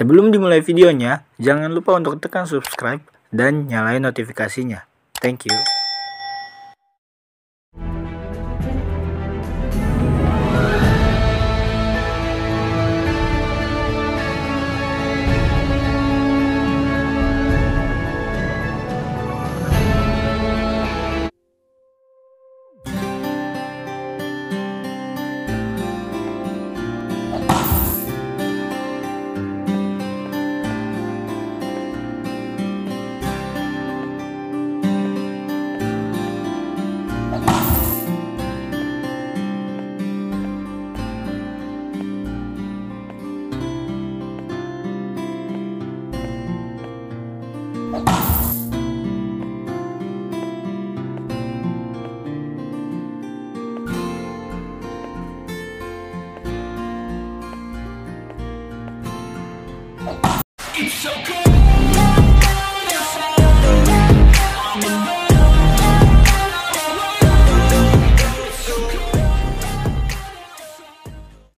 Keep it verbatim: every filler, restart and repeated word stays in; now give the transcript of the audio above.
Sebelum dimulai videonya, jangan lupa untuk tekan subscribe dan nyalain notifikasinya. Thank you. It's so good.